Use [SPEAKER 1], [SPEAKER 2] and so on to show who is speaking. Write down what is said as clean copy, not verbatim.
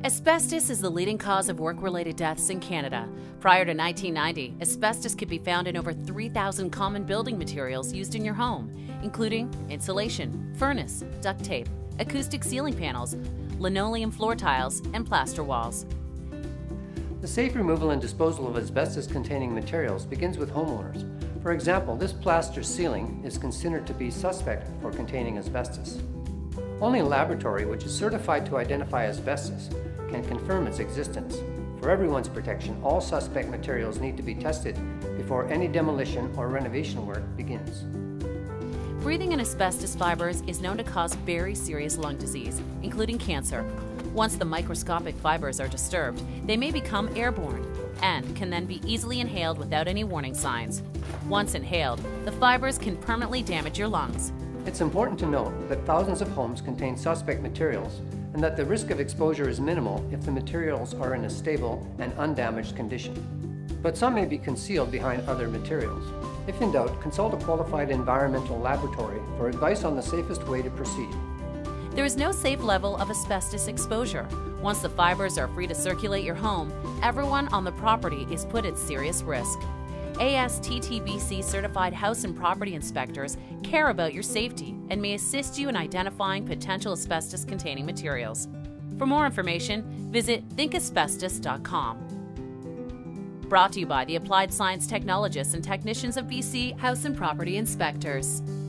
[SPEAKER 1] Asbestos is the leading cause of work-related deaths in Canada. Prior to 1990, asbestos could be found in over 3,000 common building materials used in your home, including insulation, furnace, duct tape, acoustic ceiling panels, linoleum floor tiles, and plaster walls.
[SPEAKER 2] The safe removal and disposal of asbestos-containing materials begins with homeowners. For example, this plaster ceiling is considered to be suspect for containing asbestos. Only a laboratory which is certified to identify asbestos can confirm its existence. For everyone's protection, all suspect materials need to be tested before any demolition or renovation work begins.
[SPEAKER 1] Breathing in asbestos fibres is known to cause very serious lung disease, including cancer. Once the microscopic fibres are disturbed, they may become airborne and can then be easily inhaled without any warning signs. Once inhaled, the fibres can permanently damage your lungs.
[SPEAKER 2] It's important to note that thousands of homes contain suspect materials and that the risk of exposure is minimal if the materials are in a stable and undamaged condition. But some may be concealed behind other materials. If in doubt, consult a qualified environmental laboratory for advice on the safest way to proceed.
[SPEAKER 1] There is no safe level of asbestos exposure. Once the fibres are free to circulate your home, everyone on the property is put at serious risk. ASTTBC certified house and property inspectors care about your safety and may assist you in identifying potential asbestos-containing materials. For more information, visit thinkasbestos.com. Brought to you by the Applied Science Technologists and Technicians of BC House and Property Inspectors.